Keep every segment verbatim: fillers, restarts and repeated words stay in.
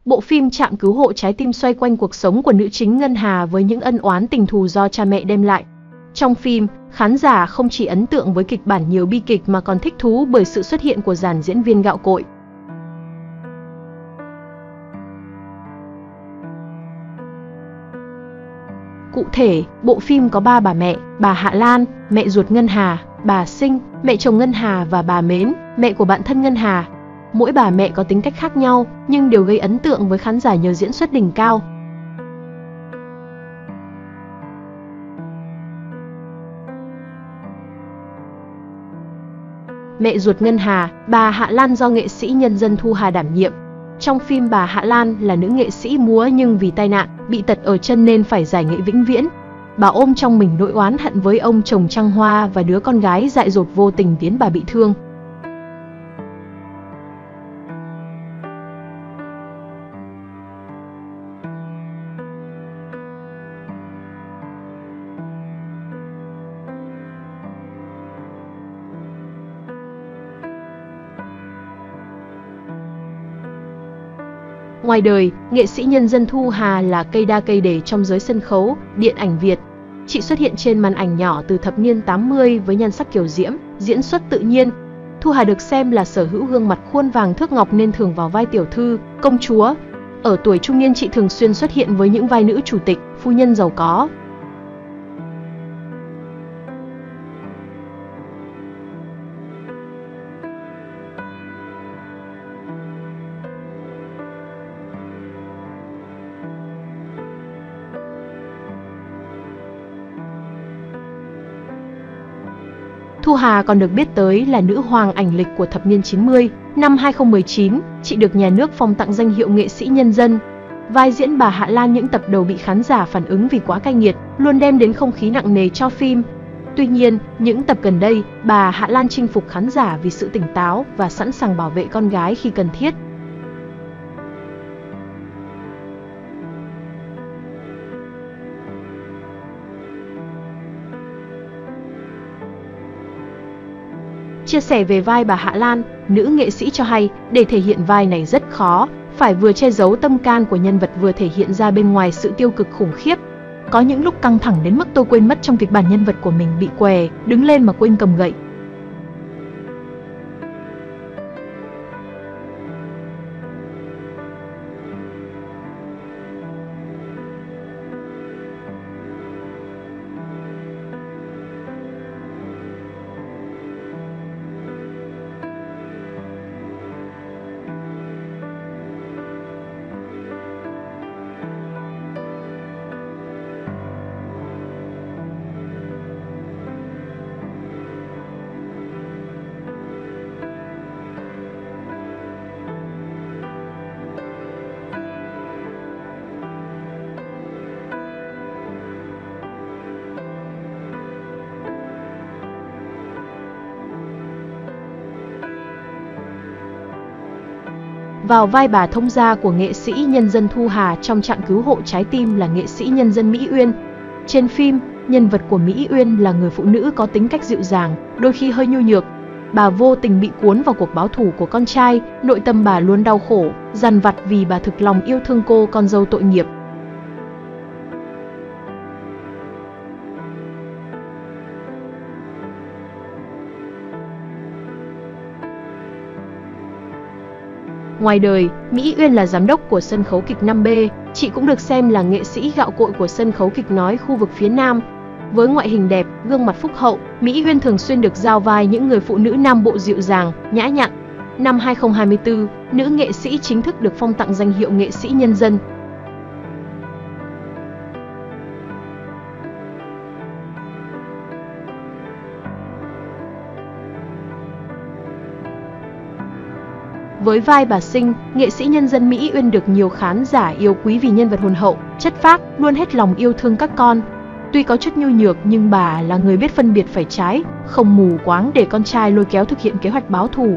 Bộ phim Trạm Cứu Hộ Trái Tim xoay quanh cuộc sống của nữ chính Ngân Hà với những ân oán tình thù do cha mẹ đem lại. Trong phim, khán giả không chỉ ấn tượng với kịch bản nhiều bi kịch mà còn thích thú bởi sự xuất hiện của dàn diễn viên gạo cội. Cụ thể, bộ phim có ba bà mẹ: bà Hạ Lan, mẹ ruột Ngân Hà; bà Sinh, mẹ chồng Ngân Hà; và bà Mến, mẹ của bạn thân Ngân Hà. Mỗi bà mẹ có tính cách khác nhau, nhưng đều gây ấn tượng với khán giả nhờ diễn xuất đỉnh cao. Mẹ ruột Ngân Hà, bà Hạ Lan do nghệ sĩ nhân dân Thu Hà đảm nhiệm. Trong phim, bà Hạ Lan là nữ nghệ sĩ múa nhưng vì tai nạn, bị tật ở chân nên phải giải nghệ vĩnh viễn. Bà ôm trong mình nỗi oán hận với ông chồng trăng hoa và đứa con gái dại dột vô tình khiến bà bị thương. Ngoài đời, nghệ sĩ nhân dân Thu Hà là cây đa cây để trong giới sân khấu, điện ảnh Việt. Chị xuất hiện trên màn ảnh nhỏ từ thập niên tám mươi với nhan sắc kiều diễm, diễn xuất tự nhiên. Thu Hà được xem là sở hữu gương mặt khuôn vàng thước ngọc nên thường vào vai tiểu thư, công chúa. Ở tuổi trung niên, chị thường xuyên xuất hiện với những vai nữ chủ tịch, phu nhân giàu có. Thu Hà còn được biết tới là nữ hoàng ảnh lịch của thập niên chín mươi. Năm hai không một chín, chị được nhà nước phong tặng danh hiệu nghệ sĩ nhân dân. Vai diễn bà Hạ Lan những tập đầu bị khán giả phản ứng vì quá cay nghiệt, luôn đem đến không khí nặng nề cho phim. Tuy nhiên, những tập gần đây, bà Hạ Lan chinh phục khán giả vì sự tỉnh táo và sẵn sàng bảo vệ con gái khi cần thiết. Chia sẻ về vai bà Hạ Lan, nữ nghệ sĩ cho hay, để thể hiện vai này rất khó, phải vừa che giấu tâm can của nhân vật vừa thể hiện ra bên ngoài sự tiêu cực khủng khiếp. Có những lúc căng thẳng đến mức tôi quên mất trong kịch bản nhân vật của mình bị què, đứng lên mà quên cầm gậy. Vào vai bà thông gia của nghệ sĩ nhân dân Thu Hà trong Trạm Cứu Hộ Trái Tim là nghệ sĩ nhân dân Mỹ Uyên. Trên phim, nhân vật của Mỹ Uyên là người phụ nữ có tính cách dịu dàng, đôi khi hơi nhu nhược. Bà vô tình bị cuốn vào cuộc báo thù của con trai, nội tâm bà luôn đau khổ, dằn vặt vì bà thực lòng yêu thương cô con dâu tội nghiệp. Ngoài đời, Mỹ Uyên là giám đốc của sân khấu kịch năm B, chị cũng được xem là nghệ sĩ gạo cội của sân khấu kịch nói khu vực phía Nam. Với ngoại hình đẹp, gương mặt phúc hậu, Mỹ Uyên thường xuyên được giao vai những người phụ nữ Nam Bộ dịu dàng, nhã nhặn. Năm hai không hai tư, nữ nghệ sĩ chính thức được phong tặng danh hiệu nghệ sĩ nhân dân. Với vai bà Sinh, nghệ sĩ nhân dân Mỹ Uyên được nhiều khán giả yêu quý vì nhân vật hồn hậu, chất phác, luôn hết lòng yêu thương các con. Tuy có chút nhu nhược nhưng bà là người biết phân biệt phải trái, không mù quáng để con trai lôi kéo thực hiện kế hoạch báo thù.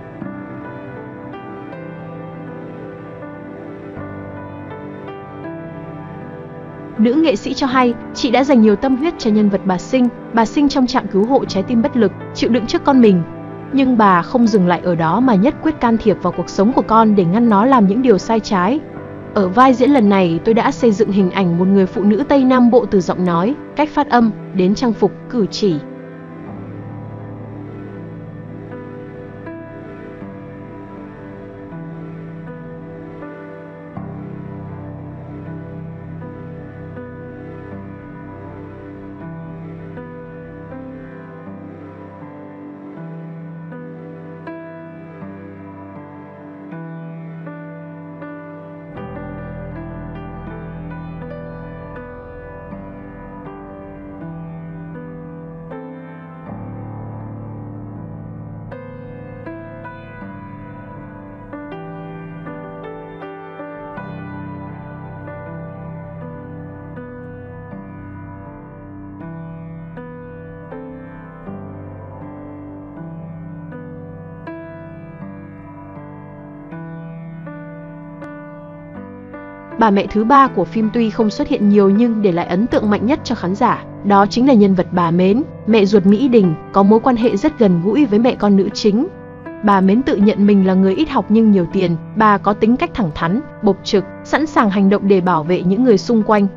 Nữ nghệ sĩ cho hay, chị đã dành nhiều tâm huyết cho nhân vật bà Sinh. Bà Sinh trong Trạm Cứu Hộ Trái Tim bất lực, chịu đựng trước con mình. Nhưng bà không dừng lại ở đó mà nhất quyết can thiệp vào cuộc sống của con để ngăn nó làm những điều sai trái. Ở vai diễn lần này, tôi đã xây dựng hình ảnh một người phụ nữ Tây Nam Bộ từ giọng nói, cách phát âm, đến trang phục, cử chỉ. Bà mẹ thứ ba của phim tuy không xuất hiện nhiều nhưng để lại ấn tượng mạnh nhất cho khán giả. Đó chính là nhân vật bà Mến, mẹ ruột Mỹ Đình, có mối quan hệ rất gần gũi với mẹ con nữ chính. Bà Mến tự nhận mình là người ít học nhưng nhiều tiền, bà có tính cách thẳng thắn, bộc trực, sẵn sàng hành động để bảo vệ những người xung quanh.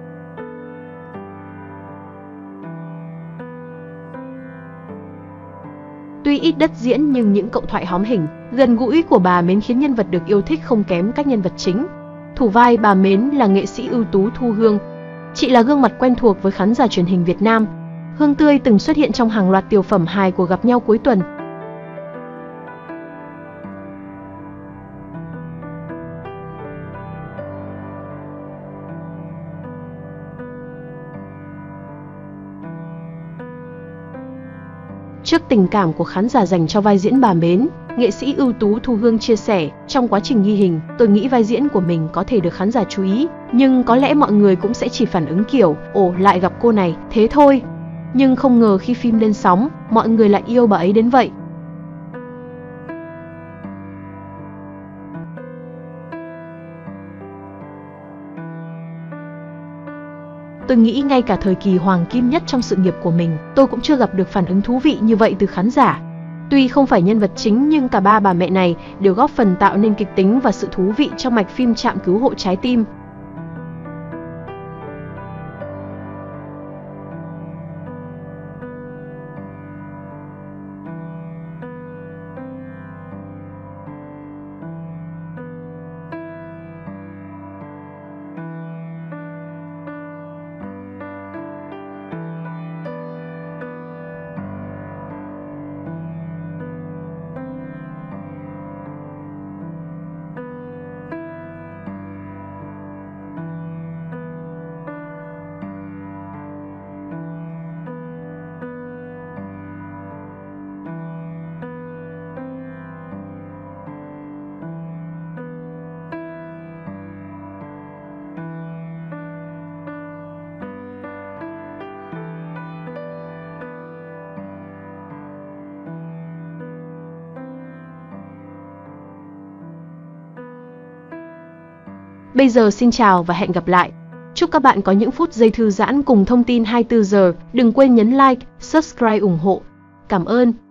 Tuy ít đất diễn nhưng những cậu thoại hóm hỉnh, gần gũi của bà Mến khiến nhân vật được yêu thích không kém các nhân vật chính. Thủ vai bà Mến là nghệ sĩ ưu tú Thu Hương. Chị là gương mặt quen thuộc với khán giả truyền hình Việt Nam. Hương Tươi từng xuất hiện trong hàng loạt tiểu phẩm hài của Gặp Nhau Cuối Tuần. Trước tình cảm của khán giả dành cho vai diễn bà Mến, nghệ sĩ ưu tú Thu Hương chia sẻ, trong quá trình ghi hình, tôi nghĩ vai diễn của mình có thể được khán giả chú ý, nhưng có lẽ mọi người cũng sẽ chỉ phản ứng kiểu, ồ lại gặp cô này, thế thôi. Nhưng không ngờ khi phim lên sóng, mọi người lại yêu bà ấy đến vậy. Tôi nghĩ ngay cả thời kỳ hoàng kim nhất trong sự nghiệp của mình, tôi cũng chưa gặp được phản ứng thú vị như vậy từ khán giả. Tuy không phải nhân vật chính nhưng cả ba bà mẹ này đều góp phần tạo nên kịch tính và sự thú vị trong mạch phim Trạm Cứu Hộ Trái Tim. Bây giờ xin chào và hẹn gặp lại. Chúc các bạn có những phút giây thư giãn cùng thông tin hai mươi tư giờ. Đừng quên nhấn like, subscribe ủng hộ. Cảm ơn.